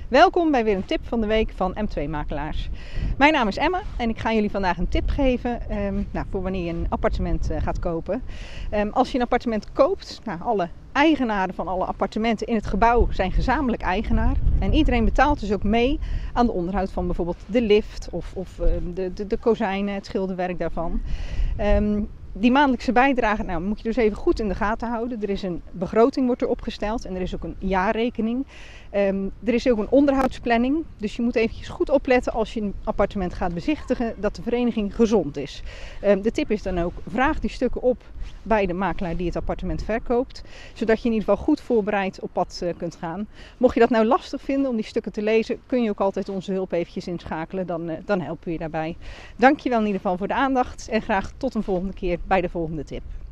Welkom bij weer een tip van de week van M2 Makelaars. Mijn naam is Emma en ik ga jullie vandaag een tip geven voor wanneer je een appartement gaat kopen. Als je een appartement koopt, alle eigenaren van alle appartementen in het gebouw zijn gezamenlijk eigenaar. En iedereen betaalt dus ook mee aan de onderhoud van bijvoorbeeld de lift of de kozijnen, het schilderwerk daarvan. Die maandelijkse bijdrage moet je dus even goed in de gaten houden. Er is een begroting wordt er opgesteld en er is ook een jaarrekening. Er is ook een onderhoudsplanning. Dus je moet eventjes goed opletten als je een appartement gaat bezichtigen dat de vereniging gezond is. De tip is dan ook, vraag die stukken op bij de makelaar die het appartement verkoopt. Zodat je in ieder geval goed voorbereid op pad kunt gaan. Mocht je dat nou lastig vinden om die stukken te lezen, kun je ook altijd onze hulp eventjes inschakelen. Dan helpen we je daarbij. Dankjewel in ieder geval voor de aandacht en graag tot een volgende keer bij de volgende tip.